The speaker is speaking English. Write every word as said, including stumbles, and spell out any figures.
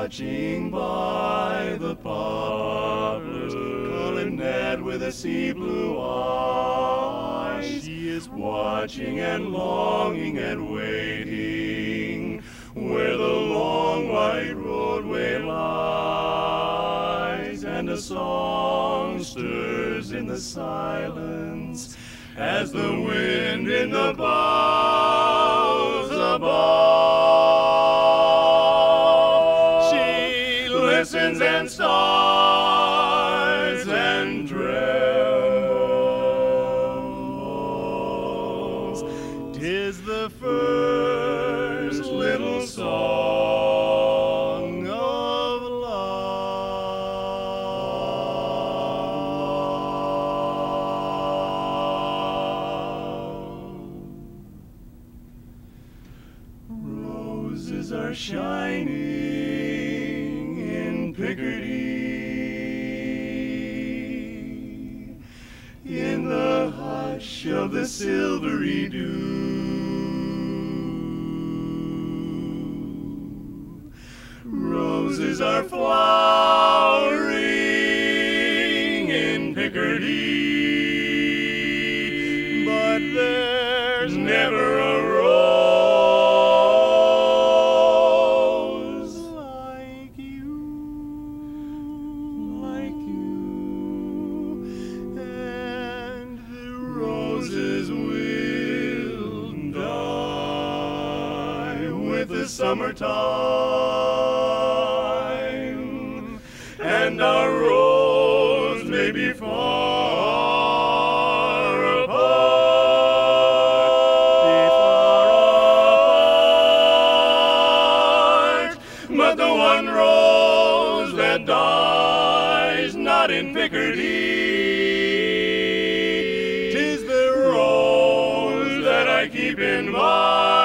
watching by the poplars, calling Ned with a sea blue eye. She is watching and longing and waiting where the long white roadway lies, and a song stirs in the silence as the wind in the boughs above. She listens and starts and trembles. 'Tis the first little song of love. Roses are shining in Picardy, in the hush of the silvery dew. Roses are flowering in Picardy, but there's never a rose like you, like you, and the roses will die with the summertime, and our roads may be far apart, be far apart, but the one rose that dies not in Picardy, 'tis the rose that I keep in mind.